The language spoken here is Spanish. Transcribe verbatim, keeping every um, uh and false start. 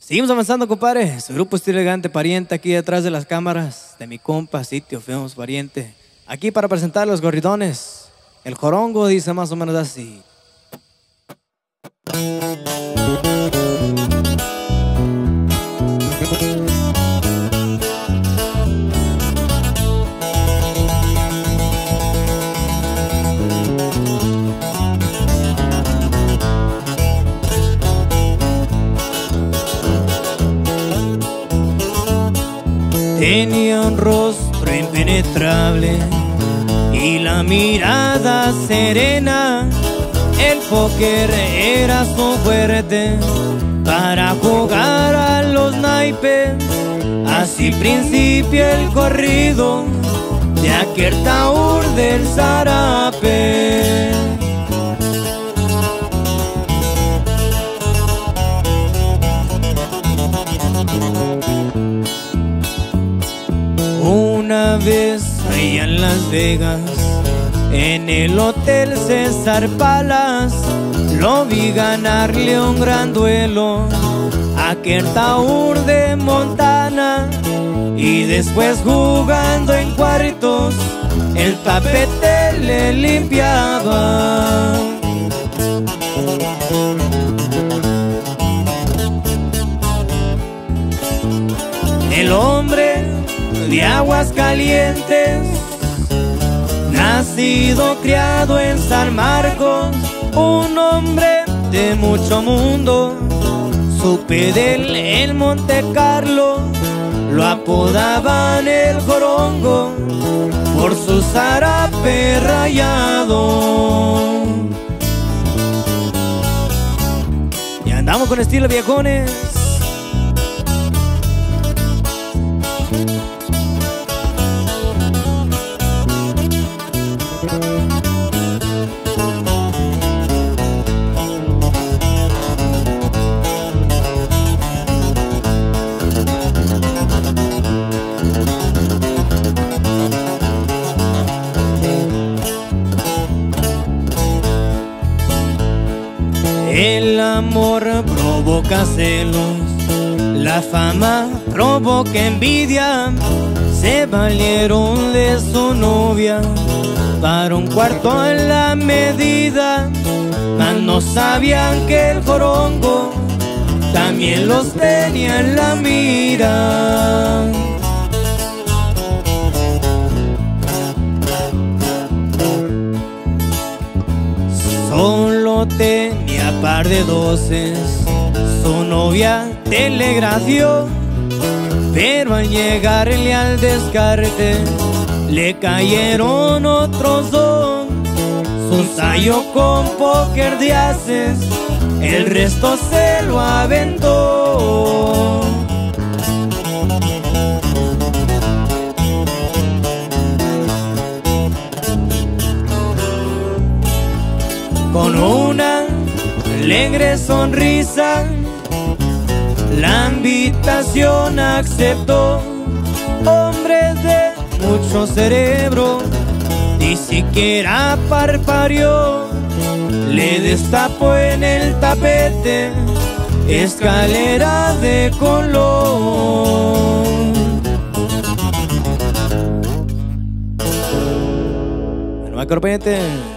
Seguimos avanzando, compadre. Su grupo Estilo Elegante, pariente, aquí detrás de las cámaras de mi compa Sitio Films, pariente. Aquí para presentar los gorridones. El jorongo dice más o menos así. Tenía un rostro impenetrable y la mirada serena. El póker era su fuerte para jugar a los naipes. Así principia el corrido de aquel taur del zarape. Una vez allá en Las Vegas, en el Hotel César Palace, lo vi ganarle un gran duelo a aquel taur de Montana. Y después jugando en cuartos, el tapete le limpiaba. El hombre de Aguascalientes, nacido, criado en San Marcos, un hombre de mucho mundo. Supe de él en Monte Carlo, lo apodaban el jorongo por su zarape rayado. Y andamos con estilo, viejones. El amor provoca celos, la fama provoca envidia. Se valieron de su novia para un cuarto a la medida, mas no sabían que el jorongo también los tenía en la mira. Solo tenía par de doces, su novia telegrafió, pero al llegarle al descarte le cayeron otros dos. Su ensayo con póker de ases, el resto se lo aventó. Con una alegre sonrisa, la invitación aceptó. Hombre de mucho cerebro, ni siquiera parpadeó. Le destapó en el tapete escalera de color. Bueno, macro, pendiente.